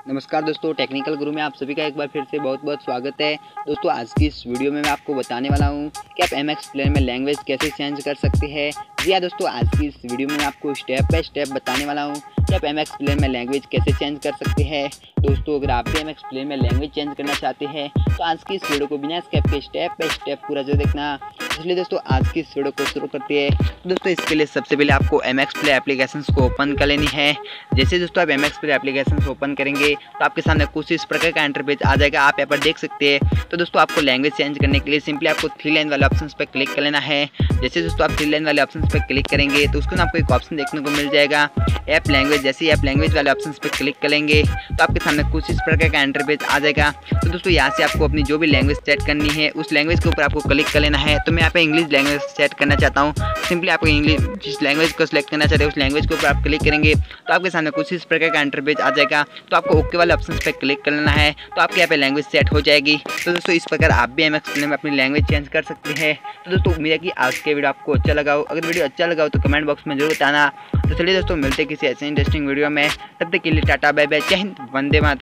नमस्कार दोस्तों, टेक्निकल गुरु में आप सभी का एक बार फिर से बहुत बहुत स्वागत है। दोस्तों, आज की इस वीडियो में मैं आपको बताने वाला हूं कि आप MX प्लेयर में लैंग्वेज कैसे चेंज कर सकते हैं। जी हाँ दोस्तों, आज की इस वीडियो में मैं आपको स्टेप बाय स्टेप बताने वाला हूं कि आप MX प्लेयर में लैंग्वेज कैसे चेंज कर सकते हैं। दोस्तों, अगर आप भी MX प्लेयर में लैंग्वेज चेंज करना चाहते हैं तो आज की इस वीडियो को बिना स्किप के स्टेप बाय स्टेप पूरा जो देखना। इसलिए दोस्तों, आज की इस वीडियो को शुरू करते हैं। दोस्तों, इसके लिए सबसे पहले आपको MX प्लेयर एप्लीकेशन को ओपन कर लेनी है। जैसे दोस्तों आप MX प्लेयर एप्लीकेशन ओपन करेंगे तो आपके सामने कुछ इस प्रकार का इंटरफेस आ जाएगा। आप यहाँ पर देख सकते हैं। तो दोस्तों, आपको लैंग्वेज चेंज करने के लिए सिंपली आपको थ्री लाइन वाले ऑप्शन पर क्लिक कर लेना है। जैसे दोस्तों आप थ्री लाइन वाले ऑप्शन पर क्लिक करेंगे तो उसको आपको एक ऑप्शन देखने को मिल जाएगा ऐप लैंग्वेज। जैसे ऐप लैंग्वेज वाले ऑप्शन पर क्लिक करेंगे तो आपके सामने कुछ इस प्रकार का इंटरफेस आ जाएगा। तो दोस्तों, यहाँ से आपको अपनी जो भी लैंग्वेज सेट करनी है उस लैंग्वेज के ऊपर आपको क्लिक कर लेना है। तो मैं यहाँ पे इंग्लिश लैंग्वेज सेट करना चाहता हूँ। सिंपली आपको इंग्लिश जिस लैंग्वेज को सिलेक्ट करना चाहते हैं उस लैंग्वेज के ऊपर आप क्लिक करेंगे तो आपके सामने कुछ इस प्रकार का इंटरफेस आ जाएगा। तो आपको ओके वाले ऑप्शन पे क्लिक कर लेना है। तो आपके यहाँ पे लैंग्वेज सेट हो जाएगी। तो दोस्तों, इस प्रकार आप भी MX प्लेयर में अपनी लैंग्वेज चेंज कर सकते हैं। तो दोस्तों, उम्मीद है कि आज के वीडियो आपको अच्छा लगा हो। अगर वीडियो अच्छा लगा हो तो कमेंट बॉक्स में जरूर बताना। तो चलिए दोस्तों, मिलते हैं किसी ऐसे इंटरेस्टिंग वीडियो में। तब तक के लिए टाटा बाय बाय, जय हिंद, वंदे मातरम।